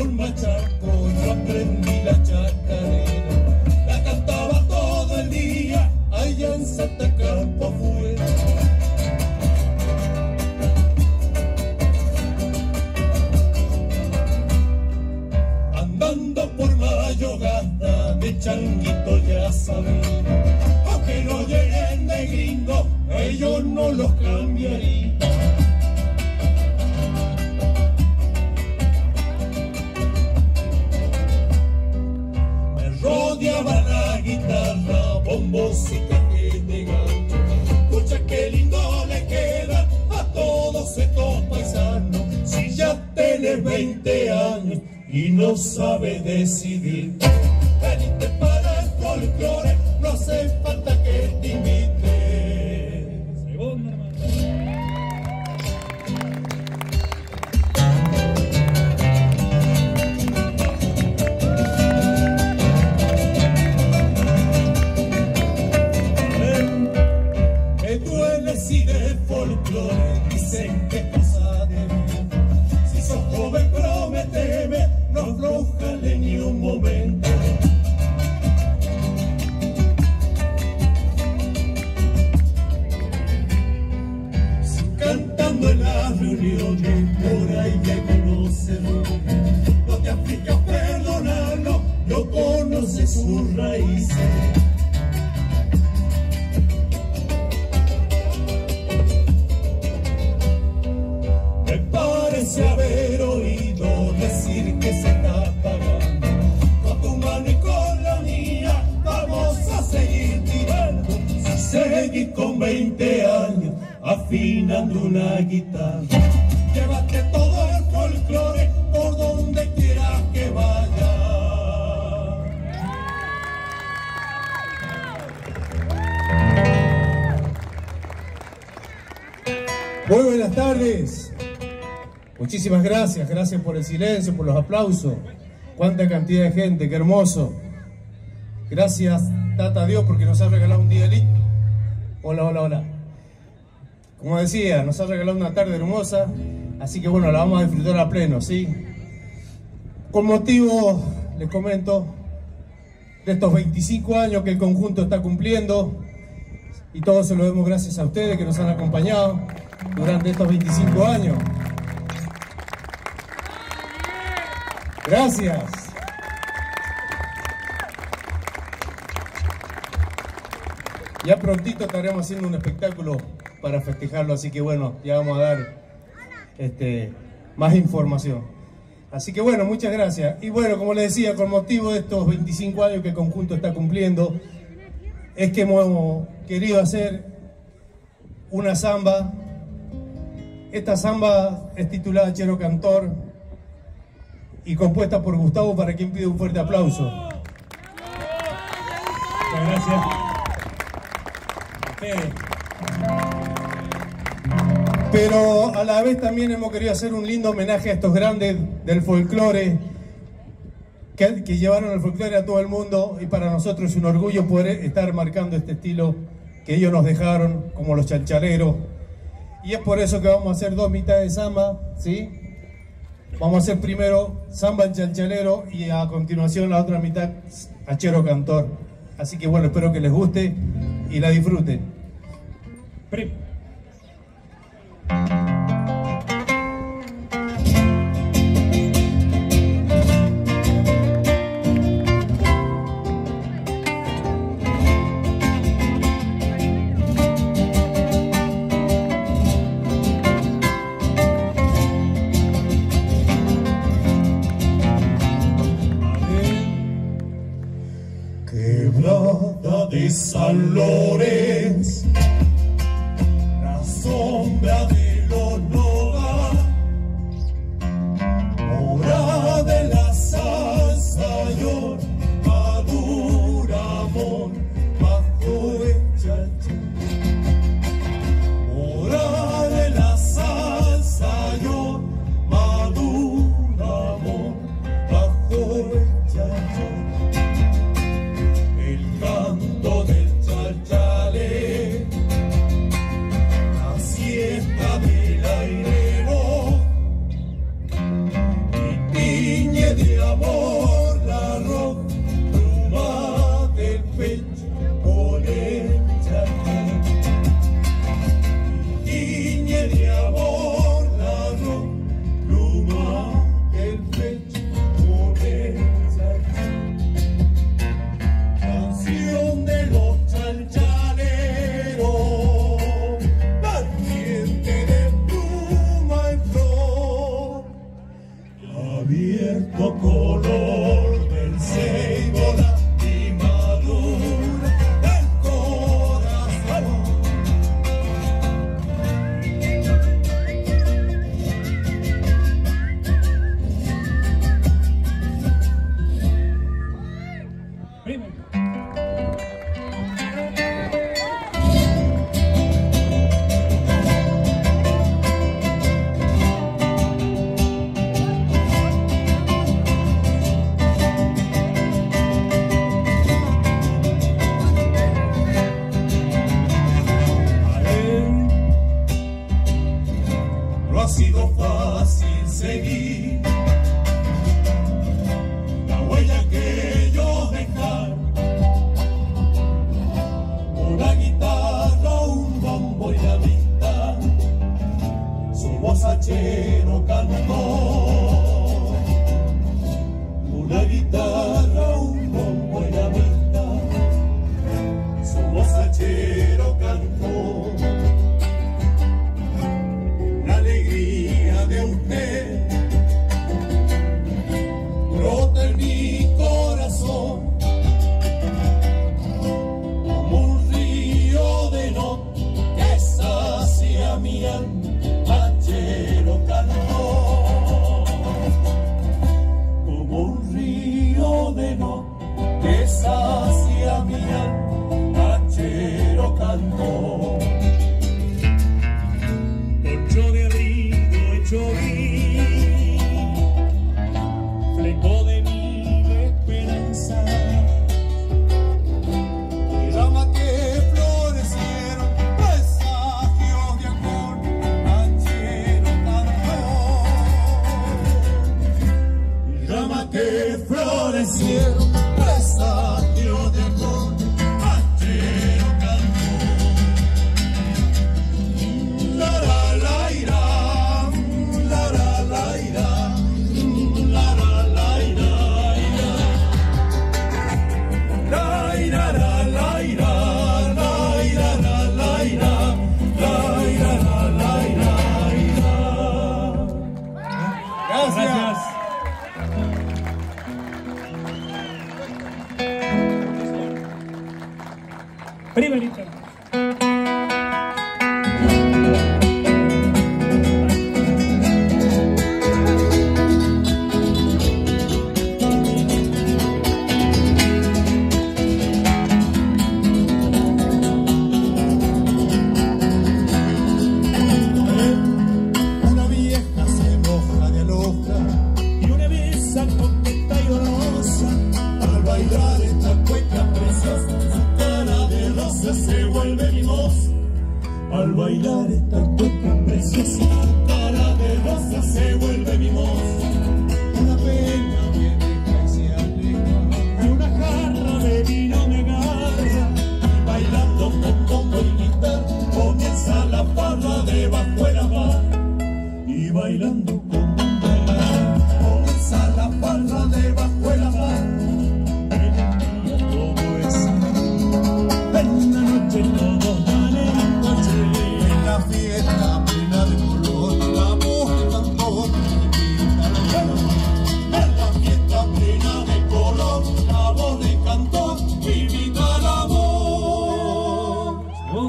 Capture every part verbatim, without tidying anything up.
con machaco yo aprendí la chacarera, la cantaba todo el día allá en Santa Campo afuera. Andando por Mayogata de changuito ya sabía, aunque no lleguen de gringo, ellos no los cambiaría. Me rodeaba la guitarra, bombos y cajes de gancho. Escucha qué lindo le queda a todos estos paisanos. Si ya tenés veinte años y no sabes decidir, venite para el folclore, no hace falta que te invite. Segundo, hermano. Me duele si de folclore dicen que es cosa de mí. Si sos joven prometeme, no aflojale ni un momento. Si cantando en las reuniones por ahí ya conoce, no te aflijas, perdonarlo, no conoce sus raíces. Me parece haber oído decir que se está pagando. Con tu mano y con la mía vamos a seguir tirando. Si seguís con veinte años afinando una guitarra, llévate todo el folclore por donde quieras que vaya. Muy buenas tardes. Muchísimas gracias, gracias por el silencio, por los aplausos. Cuánta cantidad de gente, qué hermoso. Gracias, Tata Dios, porque nos ha regalado un día lindo. Hola, hola, hola. Como decía, nos ha regalado una tarde hermosa, así que bueno, la vamos a disfrutar a pleno, ¿sí? Con motivo, les comento, de estos veinticinco años que el conjunto está cumpliendo, y todo se lo debemos gracias a ustedes que nos han acompañado durante estos veinticinco años. Gracias. Ya prontito estaremos haciendo un espectáculo para festejarlo, así que bueno, ya vamos a dar este, más información. Así que bueno, muchas gracias. Y bueno, como les decía, con motivo de estos veinticinco años que el conjunto está cumpliendo, es que hemos querido hacer una samba. Esta samba es titulada Chero Cantor y compuesta por Gustavo, para quien pido un fuerte aplauso. Muchas gracias. Okay. Pero a la vez también hemos querido hacer un lindo homenaje a estos grandes del folclore que, que llevaron el folclore a todo el mundo, y para nosotros es un orgullo poder estar marcando este estilo que ellos nos dejaron, como los chalchaleros. Y es por eso que vamos a hacer dos mitades de samba, ¿sí? Vamos a hacer primero samba en chalchalero y a continuación la otra mitad a Chero Cantor. Así que bueno, espero que les guste y la disfruten. Prim. Quebrada de San Lorenzo, la sombra de los Nogas, hora de la salsa yor, madura amor, bajo el chacho. Hora de la salsa yor, madura amor, bajo el chacho. Canto del chalchalé, la siesta del airero, y piñe de guitarra, un bombo y la vista, somos hachero cantor. La alegría de usted brota en mi corazón como un río de no que sacia mi alma, hachero cantor. Como un río de no que sacia mi alma, hachero cantor. Ocho de abrigo hecho vi, fleco de mil esperanzas, y rama que florecieron, presagios de amor, hachero cantor. Y rama que florecieron, presagios de amor, hachero cantor. La la la ira, la la la ira, la la la ira, la ira la la ira, la ira la la ira, la ira la la ira. Gracias. Primerito. Una vieja se moja de aloja y una besa coqueta y dolorosa. Al bailar esta cueca preciosa, su cara de rosa se vuelve mimosa. Al bailar esta cueca preciosa, su cara de rosa se vuelve mimosa. Una pena me deja y se aleja, y una jarra de vino me agarra. Y bailando con bombo y guitarra, comienza la farra debajo de la mar. Y bailando con bombo y guitarra, comienza la farra debajo de la mar. Todo es en la noche, todos dan el coche. En la fiesta plena de color, la voz de cantor invita a la mar. En la fiesta plena de color, la voz de cantor invita al amor.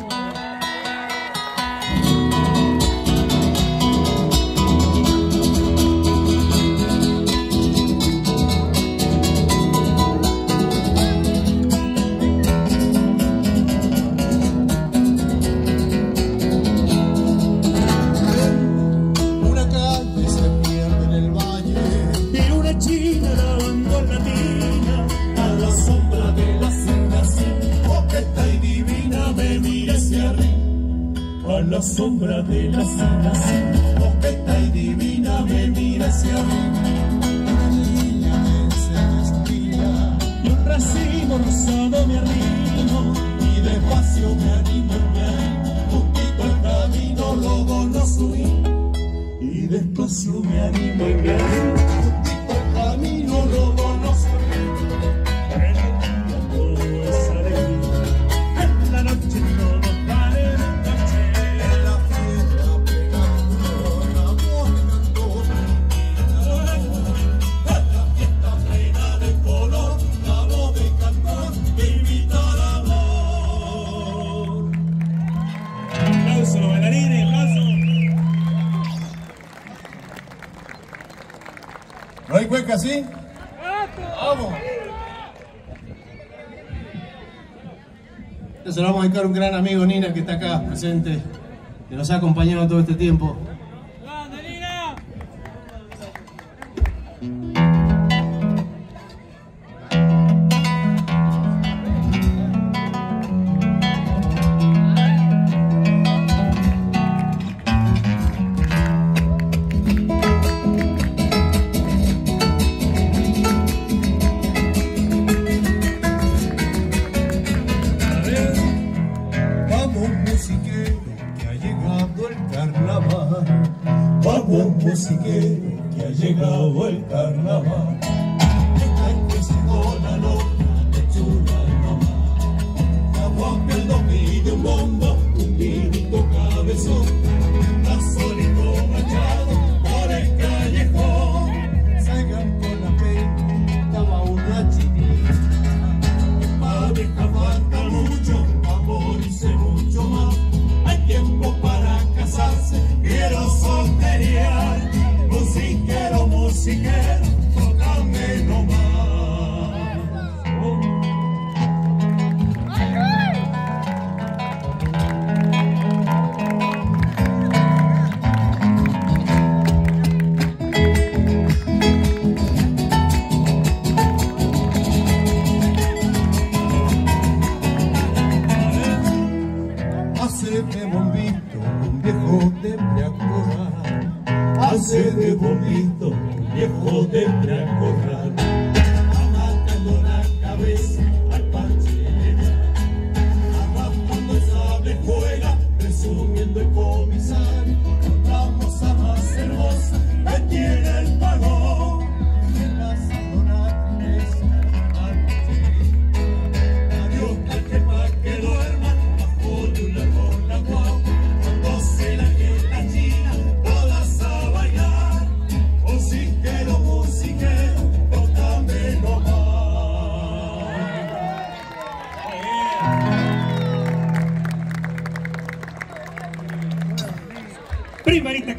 Una calle se pierde en el valle y una china lavando en la tina. A la sombra de la cena, coqueta y divina, me mira hacia arriba. A la sombra de la cena, coqueta y divina, me mira hacia arriba. Una niña me enseña espina y un racimo rosado me arrimo. Y despacio me animo, me animo, juntito al camino, luego no subí. Y despacio me animo y me animo, juntito al camino, luego no subí. En el día todo es alegría, en la noche todo vale el coche. En la fiesta plena de color, la voz de cantor invita al amor. En la fiesta plena de color, la voz de cantor invita al amor. Aplauso, bailarines, aplauso. ¿No hay cueca así? ¡Vamos! Entonces le vamos a dedicar a un gran amigo, Nina, que está acá presente, que nos ha acompañado todo este tiempo. ¡Grande, Nina! Vamos, musiquero, que ha llegado el carnaval.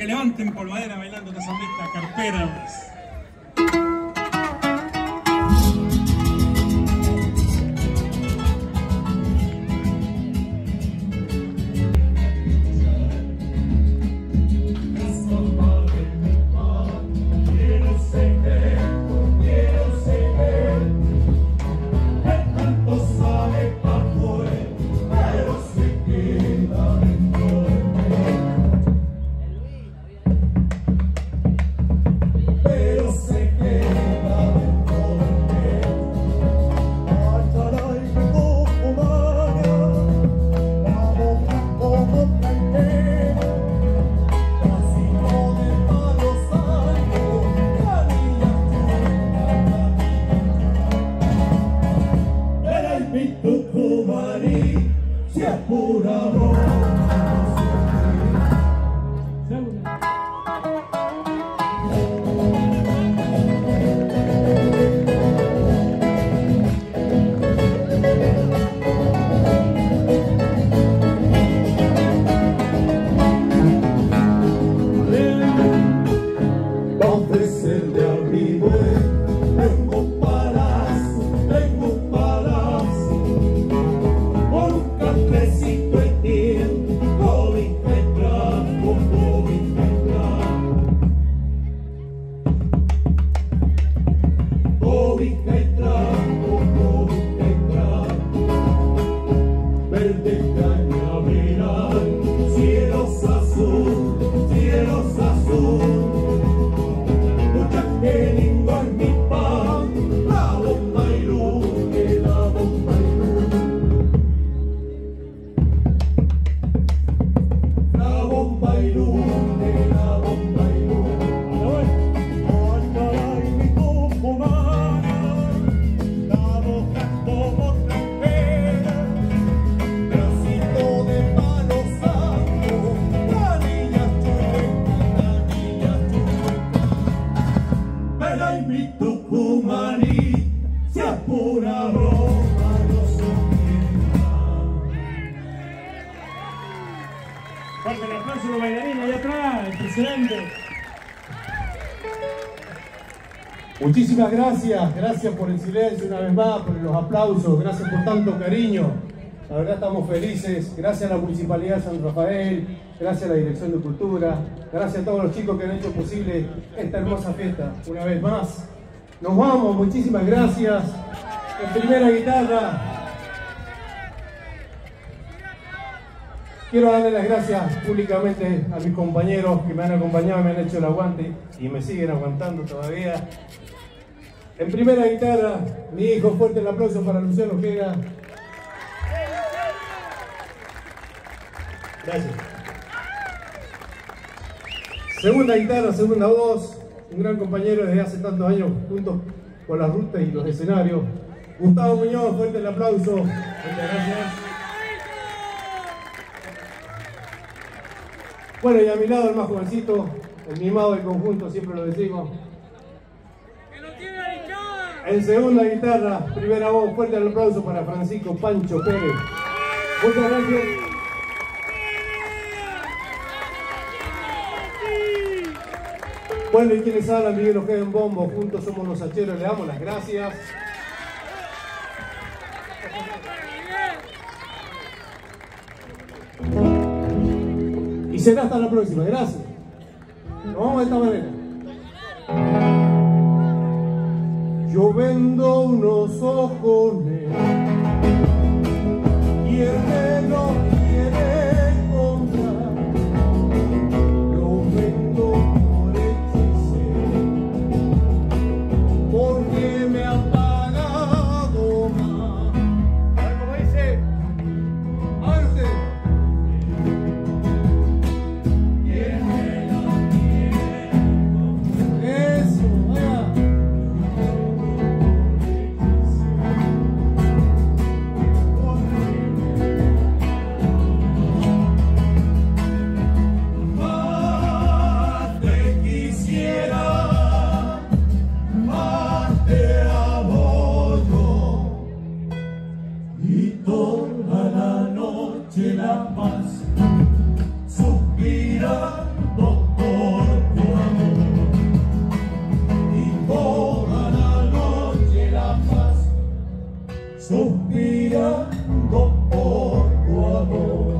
que levanten polvadera bailando esta zambita carpera. Fuerte el aplauso a los bailarines allá atrás, impresionante. Muchísimas gracias, gracias por el silencio una vez más, por los aplausos, gracias por tanto cariño. La verdad estamos felices, gracias a la Municipalidad de San Rafael, gracias a la Dirección de Cultura, gracias a todos los chicos que han hecho posible esta hermosa fiesta. Una vez más, nos vamos, muchísimas gracias. En primera guitarra, quiero darle las gracias públicamente a mis compañeros que me han acompañado, me han hecho el aguante y me siguen aguantando todavía. En primera guitarra, mi hijo, fuerte el aplauso para Luciano Ojeda. Gracias. Segunda guitarra, segunda voz, un gran compañero desde hace tantos años, juntos con las rutas y los escenarios. Gustavo Muñoz, fuerte el aplauso. Muchas gracias. Bueno, y a mi lado el más jovencito, el mimado del conjunto, siempre lo decimos. En segunda guitarra, primera voz, fuerte el aplauso para Francisco Pancho Pérez. Muchas gracias. Bueno, y quienes hablan, Miguel Ojeda en bombo, juntos somos los hacheros, le damos las gracias. Y será hasta la próxima, gracias. Nos vamos de esta manera. Yo vendo unos ojones y el que no quiere comprar, lo vendo por hechicero, porque me ha pagado más. ¿Saben cómo dice? ¡Avance! suspirando por tu amor.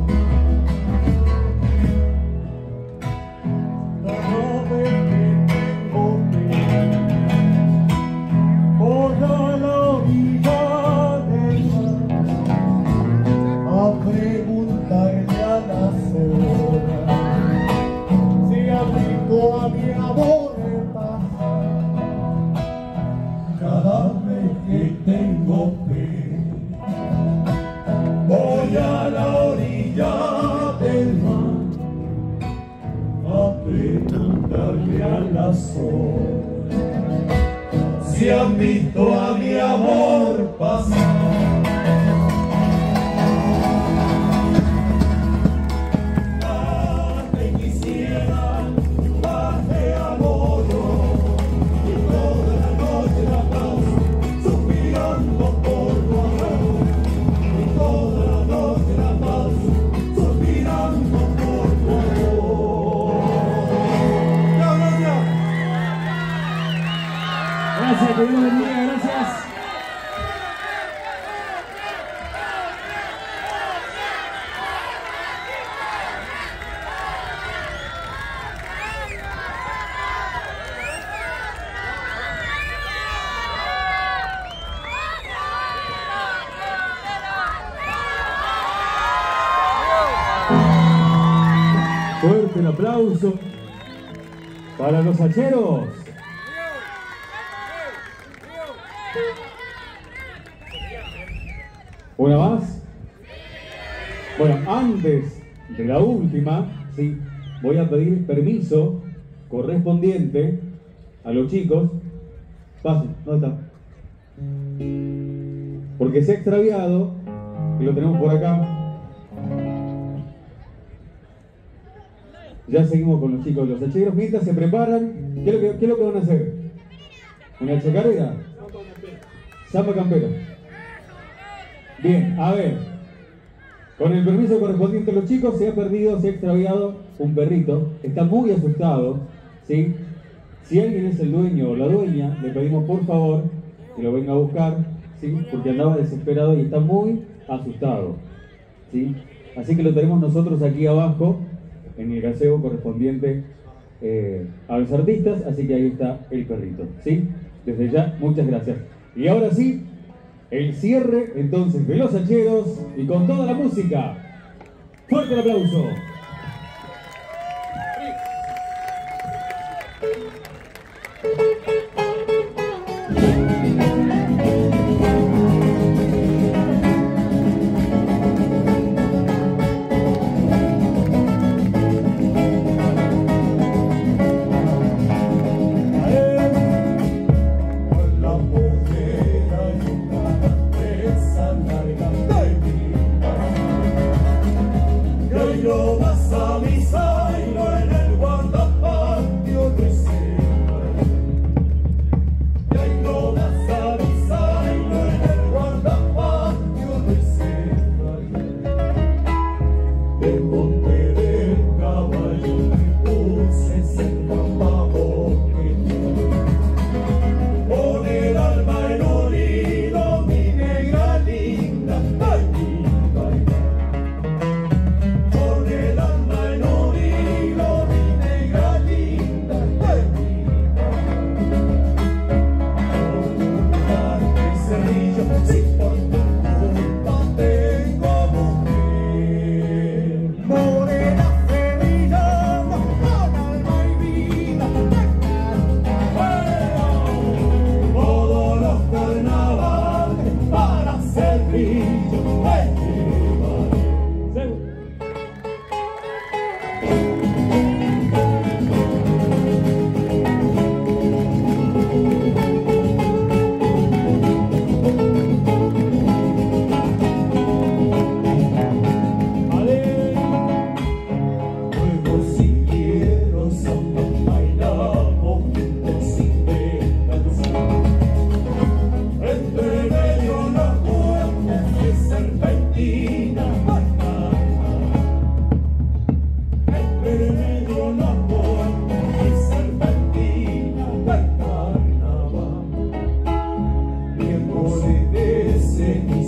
Cada vez que tengo pena, voy a la orilla del mar a preguntarle a las olas si ha visto a mi amor pasar. Cada vez que tengo pena, voy a la orilla del mar a preguntarle a las olas si han visto a mi amor pasar. Más te quisiera, más te adoro, y toda la noche la paso suspirando por tu amor, y toda la noche la paso suspirando por tu amor. ¡Gracias! Gracias, que Dios bendiga, gracias. Fuerte el aplauso para los hacheros. ¿Una más? Bueno, antes de la última, sí, voy a pedir permiso correspondiente a los chicos. Pasen, ¿dónde está? Porque se ha extraviado, y lo tenemos por acá. Ya seguimos con los chicos, los hacheros. Mientras se preparan, ¿qué es lo que, qué es lo que van a hacer? ¿Una chacarera? Zapa campera. Bien, a ver. Con el permiso correspondiente a los chicos, se ha perdido, se ha extraviado un perrito. Está muy asustado, ¿sí? Si alguien es el dueño o la dueña, le pedimos por favor que lo venga a buscar, ¿sí? Porque andaba desesperado y está muy asustado, ¿sí? Así que lo tenemos nosotros aquí abajo, en el gazebo correspondiente eh, a los artistas, así que ahí está el perrito, ¿sí? Desde ya, muchas gracias. Y ahora sí, el cierre entonces de los hacheros y con toda la música. ¡Fuerte el aplauso! Yo vas a mi zaino en el guardapatio de seda. Y ahí no vas a mi zaino en el guardapatio de seda. Te monté del caballo, me puse ese tapaboquete. Con el alma en unido, mi negra linda, ay, linda, linda. Sing